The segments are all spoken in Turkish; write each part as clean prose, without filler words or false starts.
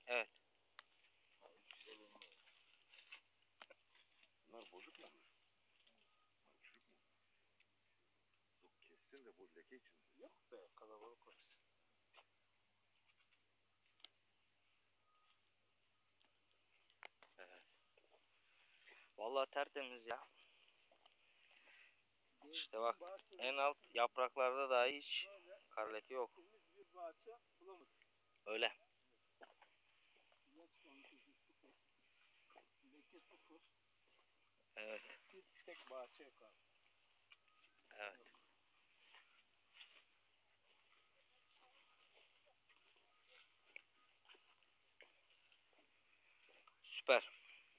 Evet. Bunlar bozuk mu? Çürük mü? Yok kessin de bu leke için. Yok be, kalabalık orası. Evet. Vallahi tertemiz ya. İşte bak, en alt yapraklarda dahi hiç kar leke yok. Bir bahçe bulamadık. Öyle. Leke sıfır. Evet. Bir tek bahçe yok abi. Evet. Süper.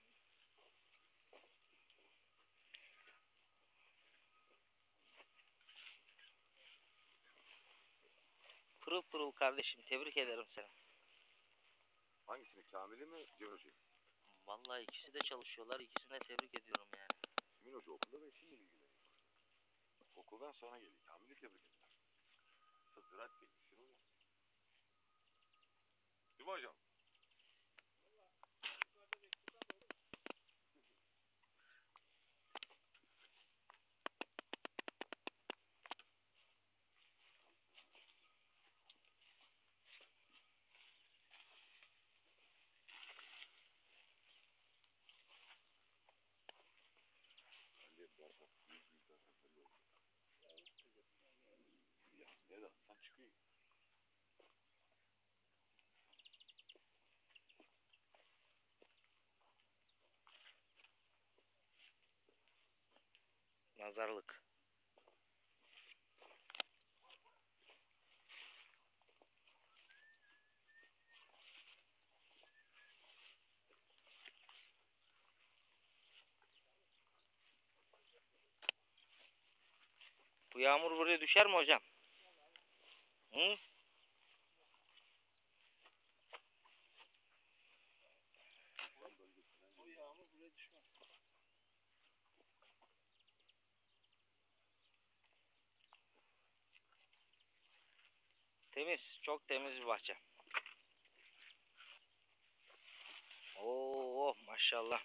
Pırıl pırıl kardeşim, tebrik ederim seni. Hangisini? Kamil'i mi? Cem Hoca'yı? Vallahi ikisi de çalışıyorlar. İkisine tebrik ediyorum yani. Cem Hoca okulda ve şimdi ilgileniyor. Okuldan sonra geliyor. Kamil'i tebrik eder. Ziraat bilmişsin oğlum. Değil mi hocam? Ben de berbat. Büyük berbat belli oldu. Ya ne de sen çıkıyor. Nazarlık. Bu yağmur buraya düşer mi hocam? Hı? O yağmur buraya düşmez. Temiz. Çok temiz bir bahçe. Oo maşallah.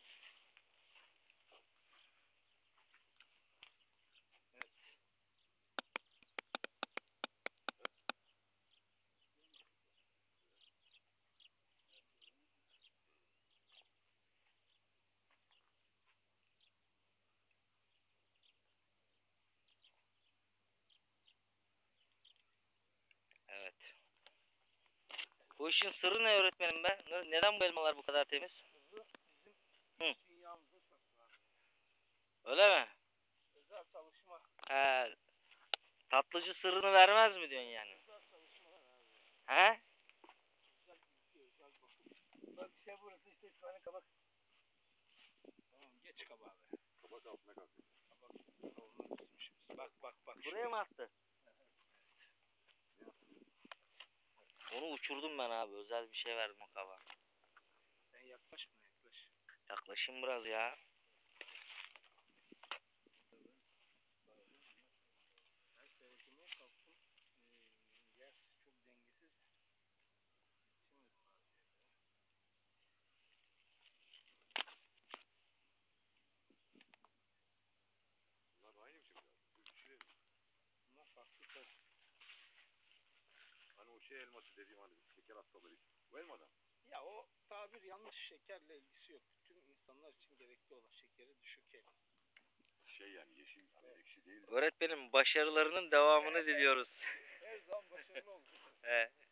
Evet. Bu işin sırrı ne öğretmenim be? Neden bu elmalar bu kadar temiz? Hı. Dünyamızın saklı abi. Öyle mi? Özel çalışma. He. Tatlıcı sırrını vermez mi diyorsun yani? Özel çalışma var abi. He? Özel bilgi, özel bakım. Bak şey burası işte 3 tane kabak. Tamam geç kabağı be. Kabak altına kalkıyor. Kabak kavurma dizmişiz. Bak bak bak. Buraya mı attı? Onu uçurdum ben abi. Özel bir şey verdim o kaba. Sen yaklaş buna yaklaş. Yaklaşayım biraz ya. Her seyretmeye kalktım. Yer çok dengesiz. Yetişemedim bahçeye be. Bunlar aynı bir şey mi? Bu şey mi? Bunlar farklı tabii. Hani o şey elması dediğim hani şeker hastaları için. Bu elmadan. Ya o tabir yanlış, şekerle ilgisi yok. Tüm insanlar için gerekli olan şekeri düşük el. Şey yani yeşil ekşi değil. Öğretmenim başarılarının devamını diliyoruz. Her zaman başarılı olsun. He.